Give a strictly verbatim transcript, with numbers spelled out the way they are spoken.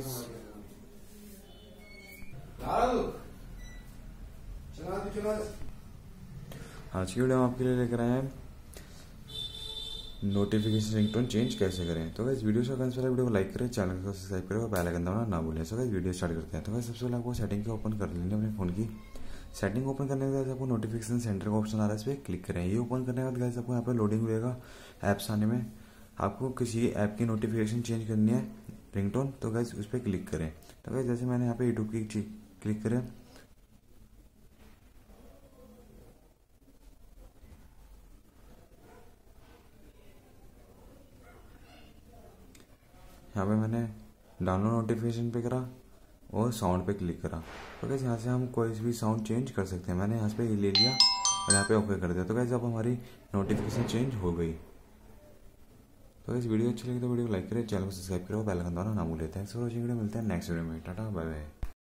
Guys आज की video हम आपके लिए लेकर आए हैं नोटिफिकेशन रिंगटोन चेंज कैसे करें। तो गाइस वीडियो से पहले वीडियो को लाइक करें, चैनल को सब्सक्राइब करें और बेल आइकन दबाना ना भूलें। सो गाइस वीडियो स्टार्ट करते हैं। तो गाइस सबसे पहले आपको सेटिंग को ओपन कर लेनी है अपने फोन की। सेटिंग ओपन करने के बाद आपको नोटिफिकेशन सेंटर का ऑप्शन आ रहा है, इस पर क्लिक करें। ये ओपन करने के बाद गाइस आपको यहाँ पे लोडिंग हुएगा ऐप्स आने में। आपको किसी ऐप की नोटिफिकेशन चेंज करनी है रिंगटोन, तो गाइस उस पर क्लिक करें। तो गाइस जैसे मैंने यहाँ पे यूट्यूब की क्लिक करें, यहाँ पे मैंने डाउनलोड नोटिफिकेशन पे करा और साउंड पे क्लिक करा। तो गाइस यहाँ से हम कोई भी साउंड चेंज कर सकते हैं। मैंने यहाँ पे ले लिया और यहाँ पे ओके कर दिया। तो गाइस अब हमारी नोटिफिकेशन चेंज हो गई। तो गाइस वीडियो अच्छी लगी तो वीडियो को लाइक करें, चैनल को सब्सक्राइब करें और बेल आइकन दबाना ना भूलें। Thanks for watching. वीडियो मिलते हैं नेक्स्ट वीडियो में। Tata bye bye.